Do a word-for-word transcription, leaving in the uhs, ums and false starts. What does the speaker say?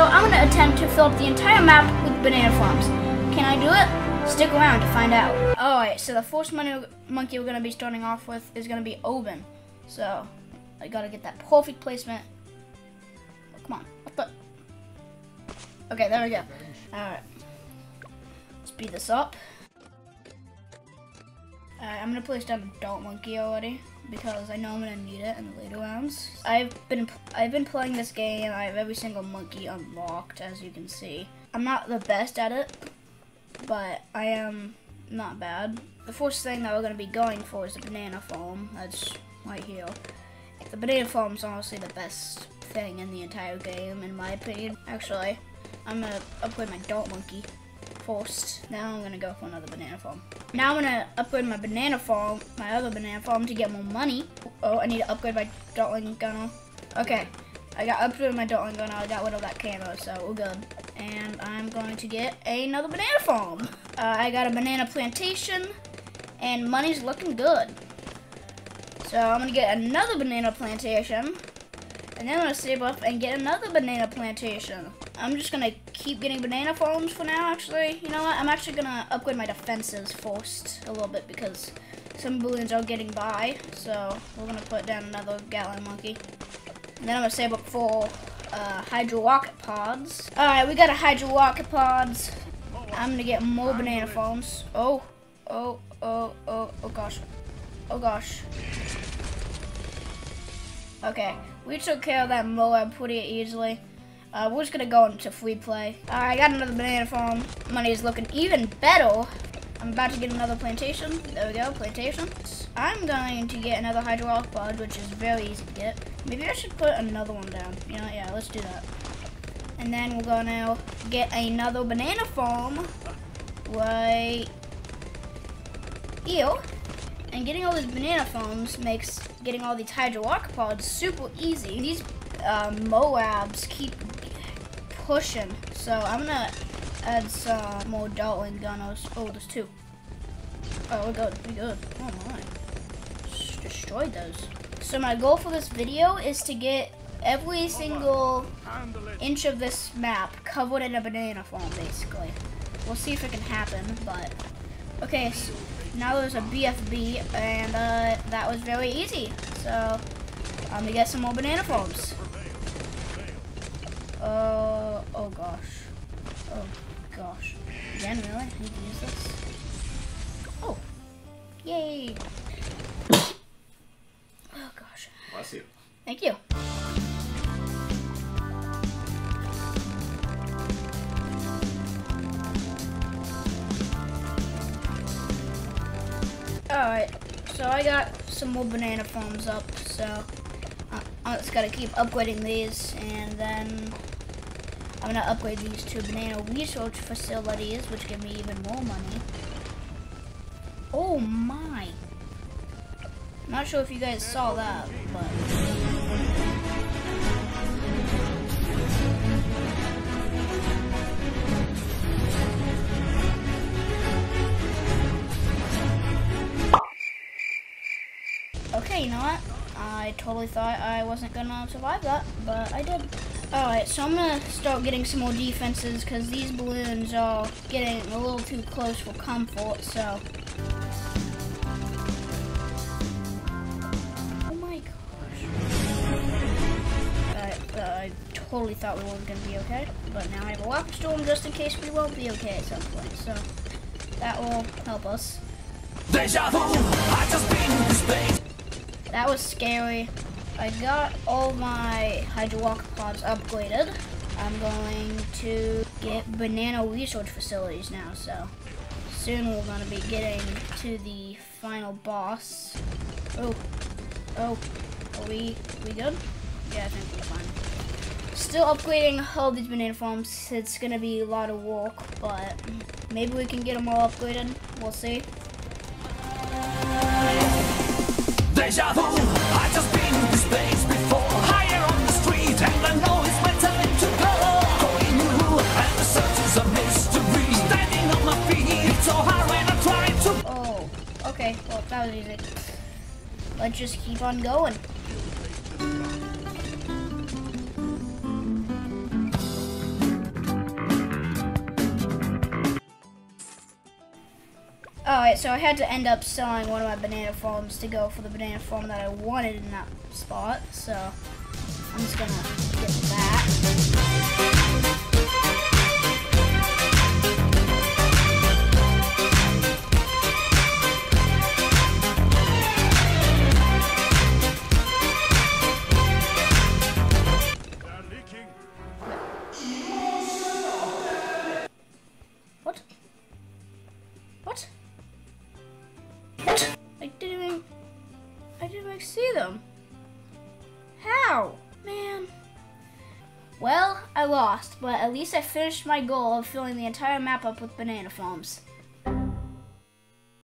I'm gonna attempt to fill up the entire map with banana farms. Can I do it? Stick around to find out. Alright, so the first mon monkey we're gonna be starting off with is gonna be Oben. So, I gotta get that perfect placement. Oh, come on, what the? Okay, there we go. Alright. Speed this up. Alright, I'm gonna place down Adult Monkey already because I know I'm gonna need it in the later rounds. I've been I've been playing this game. I have every single monkey unlocked, as you can see. I'm not the best at it, but I am not bad. The first thing that we're gonna be going for is the banana farm. That's right here. The banana farm is honestly the best thing in the entire game, in my opinion. Actually, I'm gonna upgrade my Adult Monkey first. Now I'm gonna go for another banana farm. Now I'm gonna upgrade my banana farm, my other banana farm, to get more money. Oh, I need to upgrade my Dotling Gunner. Okay, I got upgraded my Dotling Gunner. I got rid of that camo, so we're good. And I'm going to get another banana farm. Uh, I got a banana plantation, and money's looking good. So I'm gonna get another banana plantation, and then I'm gonna save up and get another banana plantation. I'm just gonna keep getting banana farms for now, actually. You know what? I'm actually gonna upgrade my defenses first a little bit because some balloons are getting by. So we're gonna put down another Gatling Monkey. And then I'm gonna save up for uh, Hydro Rocket Pods. Alright, we got a Hydro Rocket Pods. I'm gonna get more banana farms. Oh, oh, oh, oh, oh gosh. Oh gosh. Okay, we took care of that Moab pretty easily. Uh, we're just gonna go into free play. Alright, I got another banana farm. Money is looking even better. I'm about to get another plantation. There we go, plantation. I'm going to get another hydraulic pod, which is very easy to get. Maybe I should put another one down. You know, yeah, let's do that. And then we're gonna get another banana farm right here. And getting all these banana farms makes getting all these hydraulic pods super easy. These uh, Moabs keep pushing, so I'm gonna add some more Dotling Gunners. Oh, there's two. Oh, we're good, we're good. Oh my. Just destroyed those. So my goal for this video is to get every single inch of this map covered in a banana farm, basically. We'll see if it can happen, but... Okay, so now there's a B F B, and uh, that was very easy. So, I'm gonna get some more banana farms. Uh, oh gosh. Oh gosh. Again, really? I need to use this? Oh. Yay. Oh gosh. Bless you. Thank you. Alright, so I got some more banana farms up, so uh, I just gotta keep upgrading these, and then I'm gonna upgrade these to banana research facilities, which give me even more money. Oh my! Not sure if you guys saw that, but... Okay, you know what? I totally thought I wasn't gonna survive that, but I did. Alright, so I'm gonna start getting some more defenses because these balloons are getting a little too close for comfort, so. Oh my gosh. Alright, uh, I totally thought we weren't gonna be okay, but now I have a rocket storm just in case we won't be okay at some point, so that will help us. Deja vu, I just been in space. That was scary. I got all my hydraulic pods upgraded. I'm going to get banana research facilities now, so soon we're going to be getting to the final boss. Oh, oh, are we, we good? Yeah, I think we're fine. Still upgrading all these banana farms. It's going to be a lot of work, but maybe we can get them all upgraded. We'll see. Deja vu, I just been in space before. Higher on the street, and I know it's my time to go. Going new, and the search is a mystery. Standing on my feet, it's so hard when I try to. Oh, okay, well, that was easy. Let's just keep on going. Alright, so I had to end up selling one of my banana farms to go for the banana farm that I wanted in that spot. So I'm just gonna get that. What? What? What? I didn't even, I didn't even see them. How? Man. Well, I lost, but at least I finished my goal of filling the entire map up with banana farms.